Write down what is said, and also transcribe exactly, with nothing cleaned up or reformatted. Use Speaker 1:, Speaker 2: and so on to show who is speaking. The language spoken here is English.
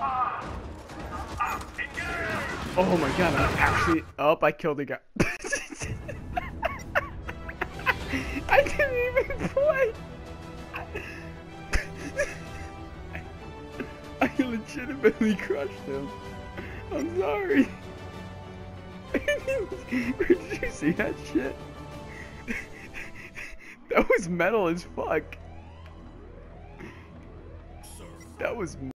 Speaker 1: Oh my god, I'm actually... Oh, I killed the guy. I didn't even play. I legitimately crushed him. I'm sorry. Did you see that shit? That was metal as fuck. That was